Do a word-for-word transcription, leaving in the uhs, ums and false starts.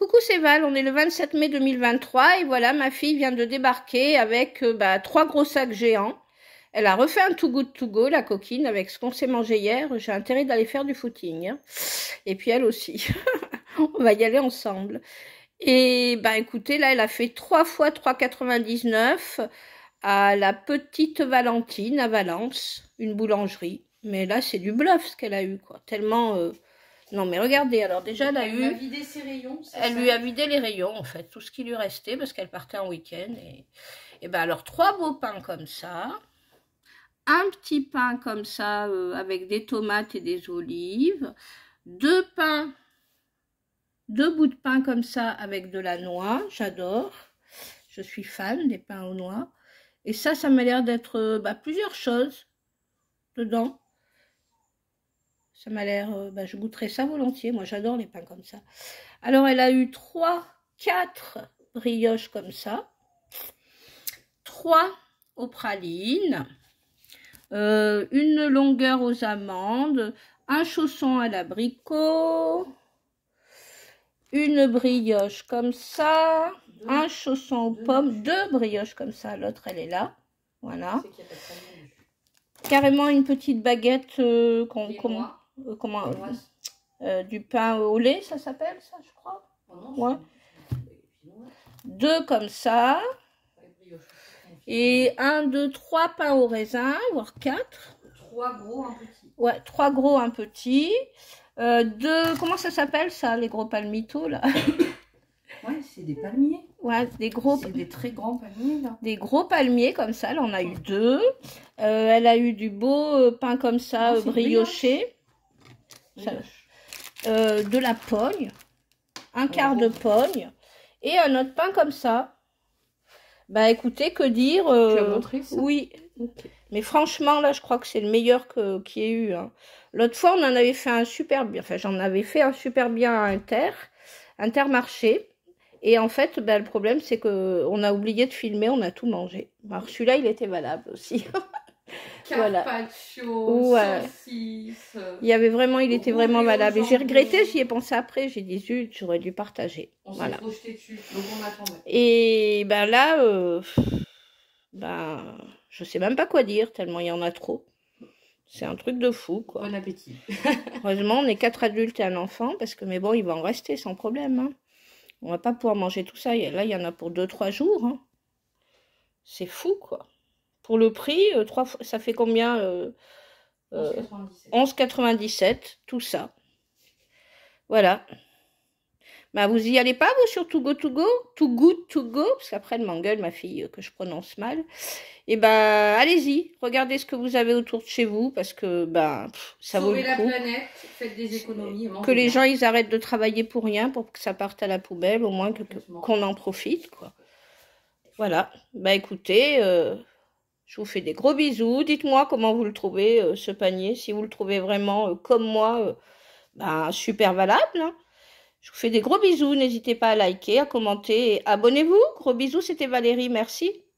coucou, c'est Val, on est le vingt-sept mai deux mille vingt-trois et voilà, ma fille vient de débarquer avec euh, bah, trois gros sacs géants. Elle a refait un Too Good To Go, la coquine, avec ce qu'on s'est mangé hier. J'ai intérêt d'aller faire du footing. Hein. Et puis elle aussi. On va y aller ensemble. Et bah écoutez, là, elle a fait trois fois trois quatre-vingt-dix-neuf à la Petite Valentine à Valence, une boulangerie. Mais là, c'est du bluff ce qu'elle a eu, quoi. Tellement... Euh... Non, mais regardez, alors déjà, elle a elle eu... lui a vidé ses rayons, Elle ça lui a vidé les rayons, en fait, tout ce qui lui restait, parce qu'elle partait en week-end. Et... et ben alors, trois beaux pains comme ça. Un petit pain comme ça, euh, avec des tomates et des olives. Deux pains, deux bouts de pain comme ça, avec de la noix, j'adore. Je suis fan des pains aux noix. Et ça, ça m'a l'air d'être euh, bah, plusieurs choses dedans. Ça m'a l'air, euh, bah, je goûterais ça volontiers. Moi, j'adore les pains comme ça. Alors, elle a eu trois, quatre brioches comme ça. Trois aux pralines. Euh, une longueur aux amandes. Un chausson à l'abricot. Une brioche comme ça. Deux. Un chausson aux deux pommes. Deux brioches comme ça. L'autre, elle est là. Voilà. Carrément une petite baguette euh, qu'on... Euh, comment euh, euh, du pain au lait, ça s'appelle ça, je crois. Oh non, ouais. Deux comme ça. Et un, deux, trois pains au raisin, voire quatre. Trois gros, un petit. Ouais, trois gros, un petit. Euh, deux, comment ça s'appelle ça, les gros palmitos là? Ouais, c'est des palmiers. Ouais, des gros. C'est des très grands palmiers là. Des gros palmiers comme ça, là on a eu deux. Euh, elle a eu du beau euh, pain comme ça, euh, brioché. Ça, euh, de la pogne, un quart de pogne et un autre pain comme ça. Bah écoutez, que dire euh, tu as montré ça? Oui, okay. Mais franchement là je crois que c'est le meilleur que qu'il y ait eu. Hein. L'autre fois on en avait fait un super bien, enfin j'en avais fait un super bien à Inter, Intermarché. Et en fait, bah, le problème c'est que on a oublié de filmer, on a tout mangé. Alors celui-là il était valable aussi. Carpaccio, voilà. saucisse. Il y avait vraiment, il était vraiment valable. Et j'ai regretté, j'y ai pensé après, j'ai dit zut, j'aurais dû partager. On voilà. s'est projeté dessus, donc on attendait. Et ben là, euh, ben, je sais même pas quoi dire, tellement il y en a trop. C'est un truc de fou, quoi. Bon appétit. Heureusement, on est quatre adultes et un enfant, parce que, mais bon, il va en rester sans problème. Hein. On va pas pouvoir manger tout ça. Là, il y en a pour deux trois jours. Hein. C'est fou, quoi. Pour le prix, euh, trois, ça fait combien euh, euh, onze quatre-vingt-dix-sept, tout ça. Voilà. Bah, vous y allez pas, vous, sur Too Go To Go? Too Good To Go? Parce qu'après, elle m'engueule, ma fille, que je prononce mal. Et ben, bah, allez-y. Regardez ce que vous avez autour de chez vous, parce que, bah, pff, ça Sauvez vaut le coup. la planète, faites des économies. Que les gens, ils arrêtent de travailler pour rien, pour que ça parte à la poubelle, au moins que, qu'on en profite, quoi. Voilà. Bah, écoutez... Euh, je vous fais des gros bisous. Dites-moi comment vous le trouvez, euh, ce panier. Si vous le trouvez vraiment, euh, comme moi, euh, ben, super valable. Hein. Je vous fais des gros bisous. N'hésitez pas à liker, à commenter et abonnez-vous. Gros bisous, c'était Valérie. Merci.